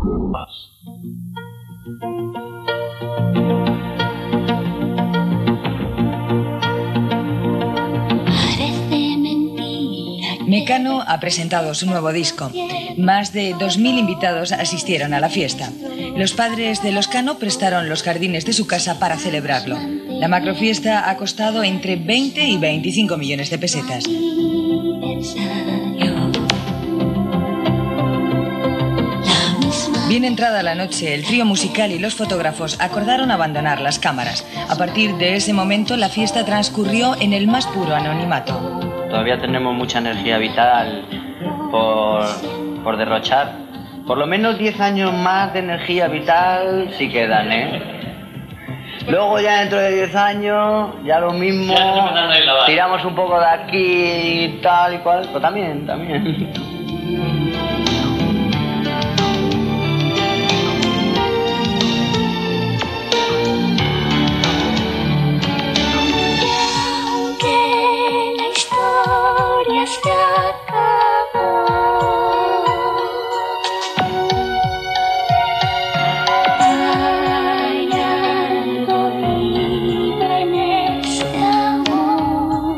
Mecano ha presentado su nuevo disco. Más de 2000 invitados asistieron a la fiesta. Los padres de los Cano prestaron los jardines de su casa para celebrarlo. La macrofiesta ha costado entre 20 y 25 millones de pesetas. Bien entrada la noche, el trío musical y los fotógrafos acordaron abandonar las cámaras. A partir de ese momento, la fiesta transcurrió en el más puro anonimato. Todavía tenemos mucha energía vital por derrochar. Por lo menos 10 años más de energía vital sí quedan, ¿eh? Luego ya dentro de 10 años, ya lo mismo, tiramos un poco de aquí y tal y cual, pero también. Se acabó. Hay algo vivo en este amor.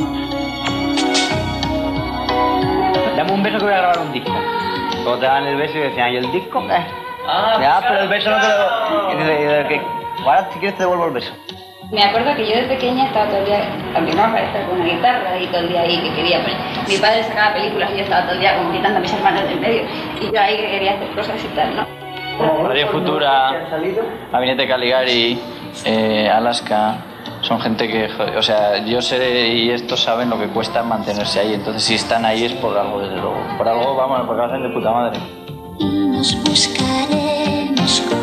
Dame un beso que voy a grabar un disco. Luego te dan el beso y decían, ¿y el disco qué? Ya, pero el beso no te lo... Y dice, ahora si quieres te devuelvo el beso. Me acuerdo que yo de pequeña estaba todo el día, a mi mamá estaba con una guitarra y todo el día ahí que quería. Mi padre sacaba películas y yo estaba todo el día como gritando a mis hermanos del medio y yo ahí que quería hacer cosas y tal, ¿no? Radio Futura, Gabinete Caligari, Alaska, son gente que, o sea, yo sé y estos saben lo que cuesta mantenerse ahí, entonces si están ahí es por algo, desde luego. Por algo, vamos, porque lo hacen de puta madre. Y nos buscaremos.